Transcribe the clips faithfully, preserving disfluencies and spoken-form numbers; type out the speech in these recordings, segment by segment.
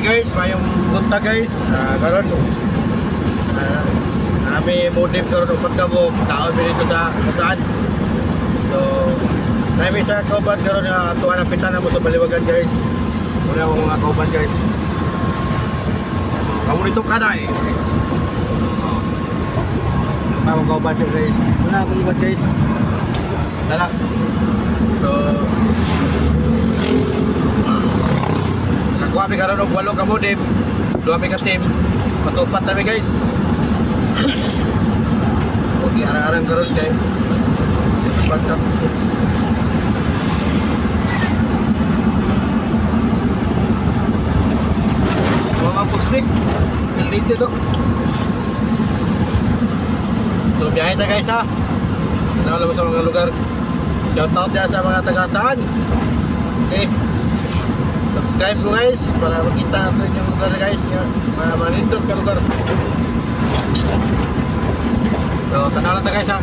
guys, mayong bunta guys. Uh, karon uh, nami motive karon upat ka mo taon dito sa saan. So, nami sa kauban karon nga tuwa na pintana mo sa baliwagan guys. Muna ako mga kauban guys. Kamu dito ka na eh. Mga kauban guys. Muna ako liwat guys. Tara. So, nakuha kami karon og walo ka modem, duha kami ka team, patupat kami guys. Okay, arang-arang karon kay. Pagka mga pustik, dito to. So, biyahe ta guys ha. Nalo mo sa mga lugar. Shout out ya sa mga taga-saan. Okay. Subscribe ko guys para makita natin yung lugar guys, mga manindot ka lugar. So, tanaw lang ta guys ha.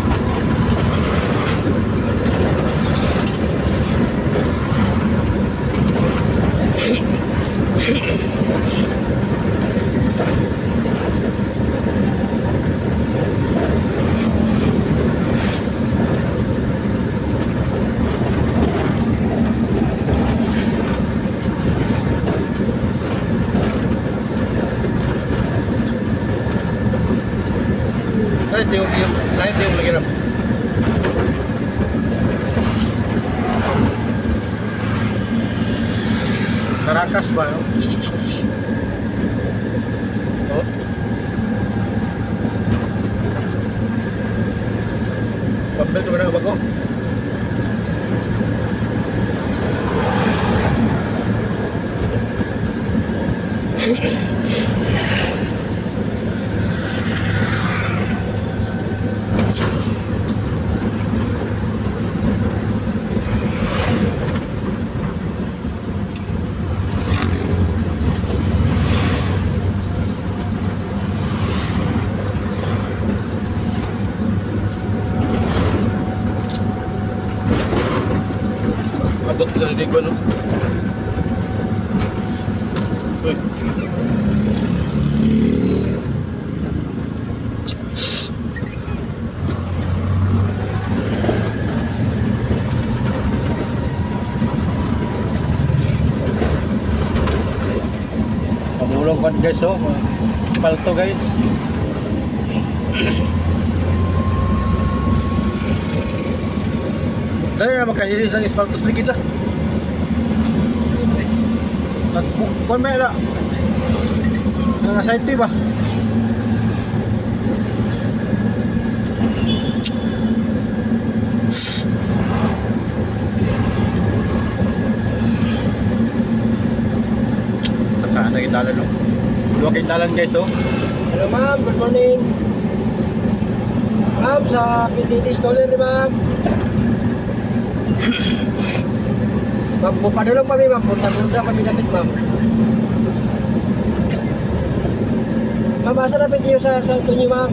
Lain dia, lain dia lagi ram. Caracas ba? Oh. Pambel tu mana bago? Abot sa ligo no. Uy. Pamulong kan guys oh. Spalto guys. Dahil na makahilis ang espaltos ligid lah. Nagkuhan may ala. Nangasayte ba? At saan na kintalan no? Dua kintalan guys oh. Hello ma'am, good morning. Ma'am, sa P T T installer ni ma'am. Ma'am, pupadulong kami ma'am, punta-punta kami dapat ma'am. Ma'am, asa na pitiyo sa salto niyo ma'am?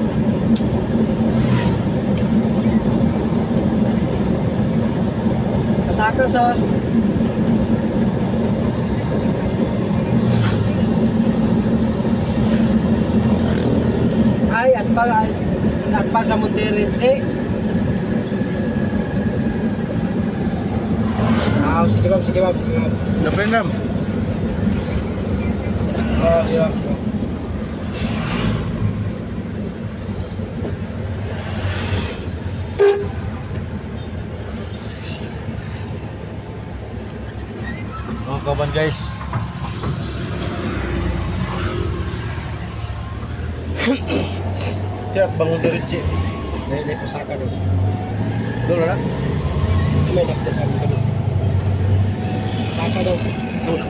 Kasaka sa ay, at pa, at pa sa Monterense. Ah, sige ma'am, sige ma'am, sige ma'am. Napin ma'am. Oh, sige ma'am. Mga kaban guys. Tiap bangun dari cik. Dari dari pusaka dulu. Dulu lah. May nakita sa amin kami. Saka daw. Dulu.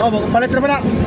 Oh, palit ra ba na?